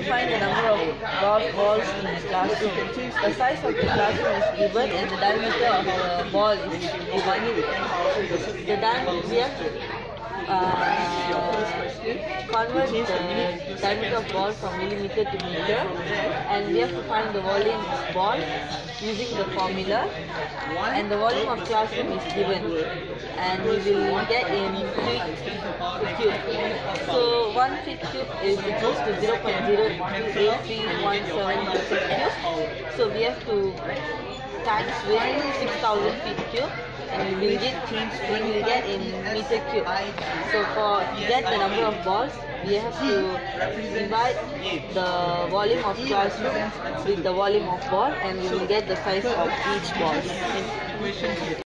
find the number of balls in the classroom. The size of the classroom is given and the diameter of the ball is given. We have to convert the diameter of ball from millimeter to meter, and we have to find the volume of ball using the formula, and the volume of classroom is given, and we will get in feet cube. So 1 feet cube is equals to 0.02317 meter cube. So we have to times with 6,000 feet cube, and we will get in meter cube. So to get the number of balls, we have to divide the volume of classroom with the volume of ball, and we will get the size of each ball.